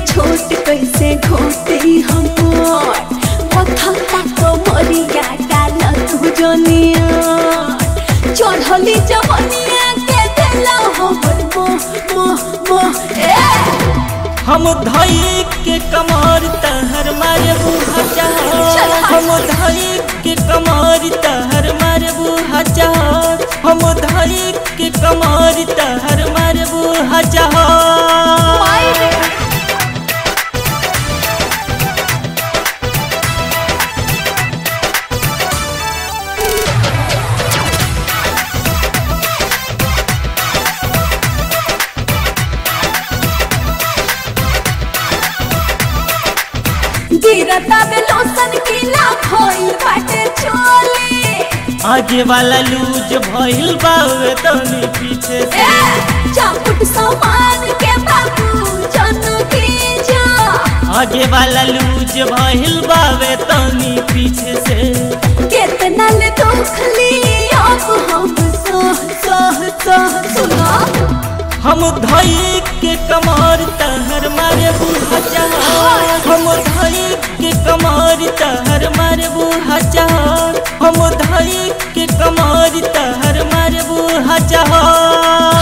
छोट कैसे घोटी हमार पथता कमरिया डाल तू जनिया चढ़ली जवनिया के देला हमर मोह हम धई के कमर तहर मारे बुहाचार हम धई के कमर तहर मारे बुहाचार हम धई के कमर तहर मारे बुहाचार गिरता में लोसन की लाखोई बाटे चोली आगे वाला लूज भइल बावे तनी पीछे से चापुट सामान के बाबू जन की जा आगे वाला लूज भइल बावे तनी पीछे से कितना ले दुख ली अब हम सुना हम धई के कमर तहर मारे बुहाचार हम धई के कमर तहर मारे बुहाचार हम धई के कमर तहर मारे बुहाचार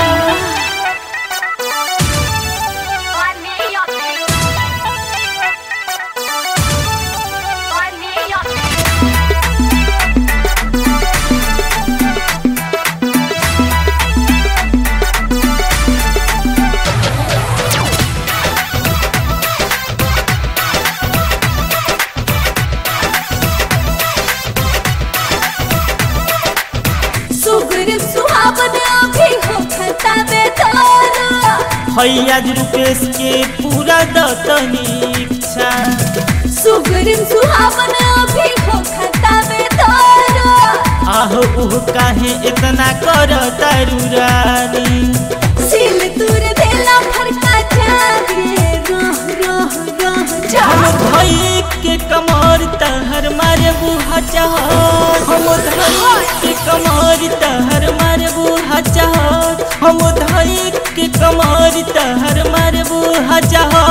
आज रुपेश के पूरा दतनी इच्छा सुगरिम सुहावन अभी हो खता में तारा आहो उह काहे इतना कर तारू रानी सिल तुर देला फरका जागे रह हम धई के कमर तहर मारे बुहाचार हम धई के कमर तहर मारे बुहाचार हम धई के कमर तहर मारे बुहाचार।